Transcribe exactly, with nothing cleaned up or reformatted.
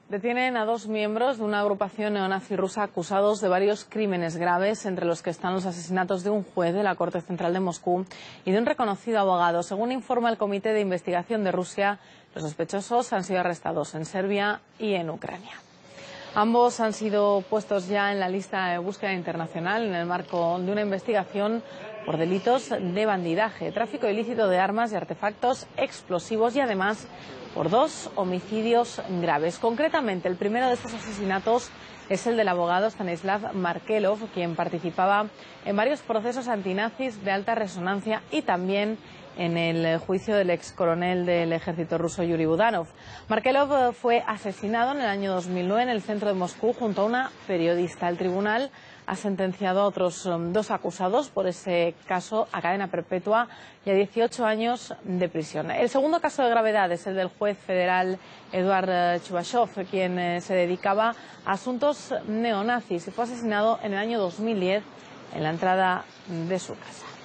Detienen a dos miembros de una agrupación neonazi rusa acusados de varios crímenes graves, entre los que están los asesinatos de un juez de la Corte Central de Moscú y de un reconocido abogado. Según informa el Comité de Investigación de Rusia, los sospechosos han sido arrestados en Serbia y en Ucrania. Ambos han sido puestos ya en la lista de búsqueda internacional en el marco de una investigación por delitos de bandidaje, tráfico ilícito de armas y artefactos explosivos y además por dos homicidios graves. Concretamente, el primero de estos asesinatos es el del abogado Stanislav Markelov, quien participaba en varios procesos antinazis de alta resonancia y también en el juicio del ex coronel del ejército ruso Yuri Budanov. Markelov fue asesinado en el año dos mil nueve en el centro de Moscú junto a una periodista. El tribunal ha sentenciado a otros um, dos acusados por ese caso a cadena perpetua y a dieciocho años de prisión. El segundo caso de gravedad es el del juez federal Eduard Chubashov, quien eh, se dedicaba a asuntos neonazis y fue asesinado en el año dos mil diez en la entrada de su casa.